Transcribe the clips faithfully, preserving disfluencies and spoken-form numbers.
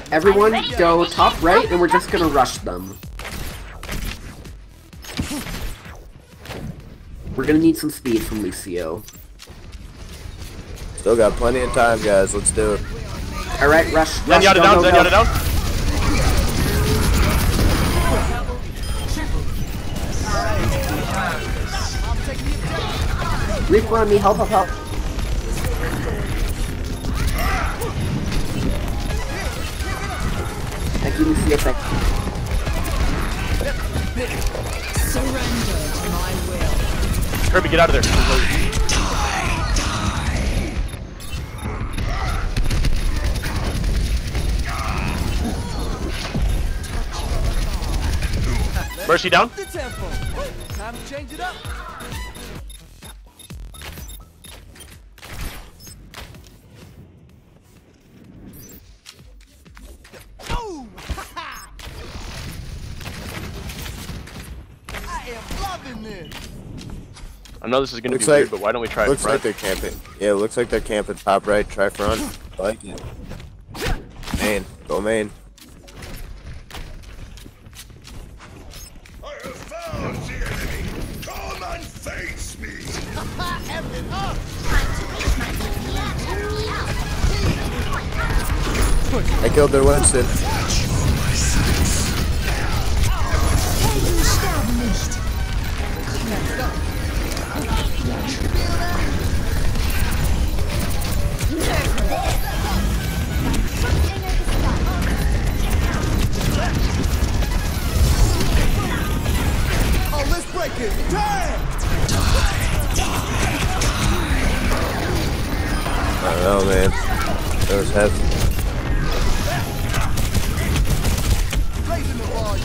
Everyone go top right, and we're just gonna rush them. We're gonna need some speed from Lucio. Still got plenty of time, guys. Let's do it. Alright, rush, rush, Zenyatta go, down, go, go. Zenyatta down. Reaper on me, help, help, help. Thank you, Lucio, thank Surrender to my will. Kirby, get out of there. Mercy down. The tempo. Time to change it up. Oh! I am loving this. I know this is gonna Looks be like- weird, but why don't we try Looks front? like they're camping. Yeah, looks like they're camping top right. Try front. I like it. Main. Go main. I have found the enemy. Come and face me. I killed their Winston. Oh, let's break it. Damn! I don't know, man. That was heavy. Raising the volume.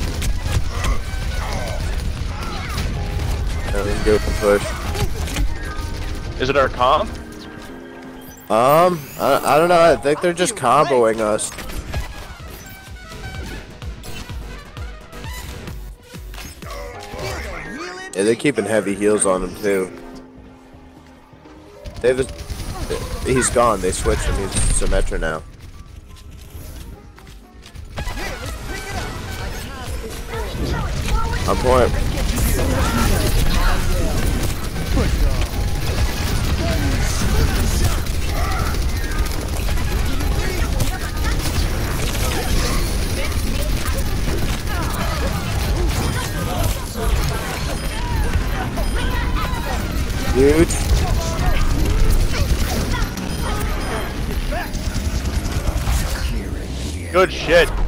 Yeah, let's go for push. Is it our comp? Um, I, I don't know. I think they're just comboing us. Yeah, they're keeping heavy heals on him too. They've he's gone. They switched him. He's Symmetra now. On point. Huge. Good shit.